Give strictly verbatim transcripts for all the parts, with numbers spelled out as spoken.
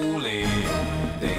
rolling, they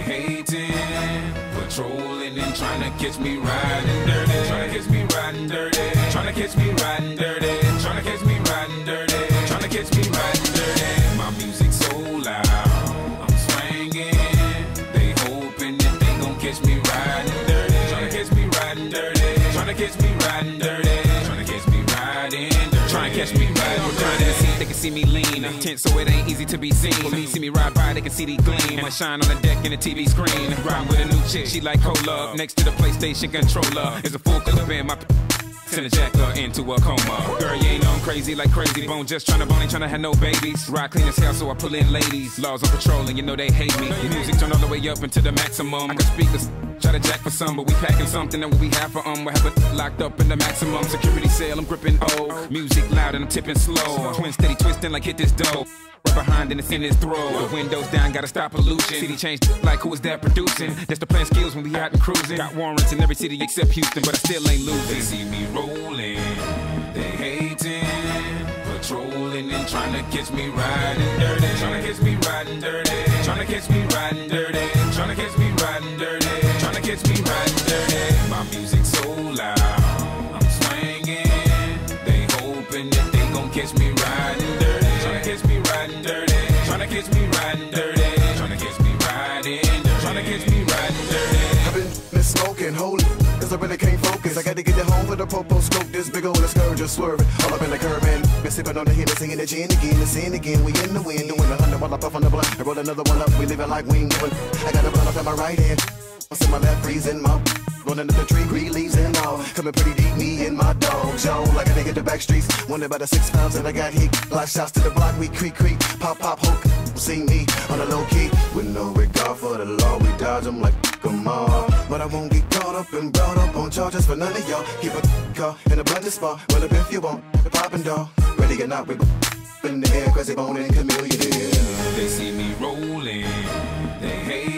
hating, patrolling and trying to catch me riding dirty, trying to catch me riding dirty, trying to catch me riding dirty, trying to catch me riding dirty, trying to catch me riding dirty. My music so loud, I'm swinging, they hoping that they gon' catch me riding dirty, trying to catch me riding dirty, trying to catch me riding dirty, trying to catch me riding dirty, trying to catch me riding dirty. They can see me lean, tense so it ain't easy to be seen. When me see me ride by, they can see the gleam. And I shine on the deck in the T V screen. Ride with a new chick, she like cola. Next to the PlayStation controller is a full clip in my send a jacker into a coma. Girl, you ain't on crazy like Crazy Bone. Just tryna bone, ain't tryna have no babies. Ride clean as hell, so I pull in ladies. Laws on patrol, and you know they hate me. The music turn all the way up into the maximum. I got speakers, try to jack for some, but we packing something that we have for um. We have it locked up in the maximum security cell. I'm gripping O. Music loud and I'm tipping slow. Twin steady twisting like hit this dough. Right behind and it's in his throat. The windows down, gotta stop pollution. City changed like who is that producing? That's the plan skills when we out and cruising. Got warrants in every city except Houston, but I still ain't losing. They see me rolling, they hating, patrolling and trying to catch me riding dirty, trying to catch me riding dirty, trying to catch me riding dirty, trying to catch me riding dirty, trying to catch me riding dirty. My music so loud, I'm swinging, they hoping that they gon' catch me riding dirty, trying to catch me riding dirty, trying to catch me riding dirty, trying to catch me riding dirty, trying to catch me riding dirty. I've been miss smoking, holy, cause I really can't focus. I got to get it home with a popo scope. This big old scourge just swerving all up in the curb and been sipping on the hit and singing the gin again and sin again. We in the wind doing a hundred while I puff on the blunt. I roll another one up. We living like we ain't doing. I got a blunt up in my right hand, what's in my left, freezing mouth. Rolling up the tree, green leaves and all. Coming pretty deep, me and my dog, Joe. Like a nigga the back streets. Wonder about the six pounds that I got hit. Block shots to the block, we creak, creak. Pop, pop, hook. See me on the low key. With no regard for the law, we dodge them like come on. But I won't get caught up and brought up on charges for none of y'all. Keep a car in a blended spot. Well, up if you want, the poppin' dog. Ready or not, we in the air, Crazy Bone and Chameleon. They see me rolling, they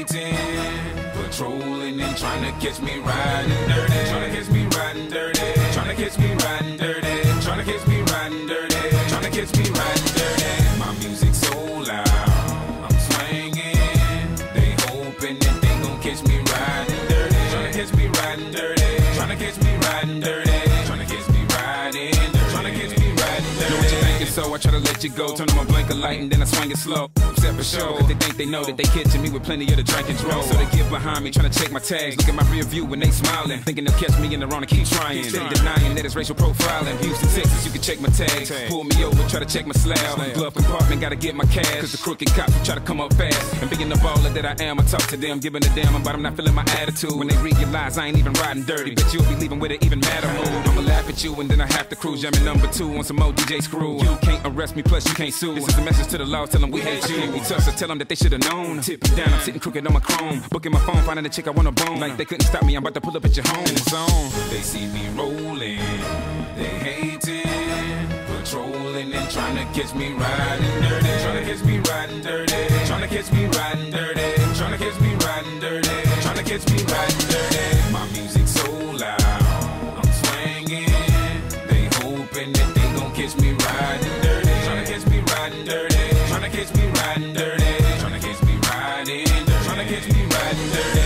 hating, patrolling and trying to catch me riding dirty, trying to catch me riding dirty, trying to catch me riding dirty, trying to catch me riding dirty, trying to catch me riding dirty. My music so loud, I'm swinging, they hoping that they gon' catch me riding dirty, trying to catch me riding dirty, trying to catch me riding dirty, trying to catch me riding dirty, trying to catch me riding dirty. Know what you thinking, so I try to let you go. Turn on my blinker light and then I swing it slow. Set for show, cause they think they know that they catching me with plenty of the drink and draw. So they get behind me, trying to check my tags. Look at my rear view when they smiling, thinking they'll catch me in the wrong and keep trying. Steady denying that it's racial profiling. Houston, Texas, you can check my tags. Pull me over, try to check my slab. Glove compartment, gotta get my cash. Cause the crooked cops will try to come up fast. And being the baller that I am, I talk to them, giving a damn about I'm not feeling my attitude. When they realize I ain't even riding dirty, bet you'll be leaving with it even madder mood. I'ma laugh at you and then I have to cruise. Jamming number two on some old D J screw. You can't arrest me, plus you can't sue. This is a message to the law, tell them we hate you. We tough, so tell them that they should've known. Tip it down, I'm sitting crooked on my chrome. Booking my phone, finding a chick I wanna bone. Like they couldn't stop me, I'm about to pull up at your home. And it's on. They see me rolling, they hating, patrolling and trying to catch me riding dirty, trying to catch me riding dirty, trying to catch me riding dirty, trying to catch me riding dirty, trying to catch me riding dirty. My music so loud, I'm swinging, they hoping that they gon' catch me riding dirty, trying to catch me riding dirty, trying to catch me riding dirty, trying to catch me riding dirty, trying to catch me riding dirty.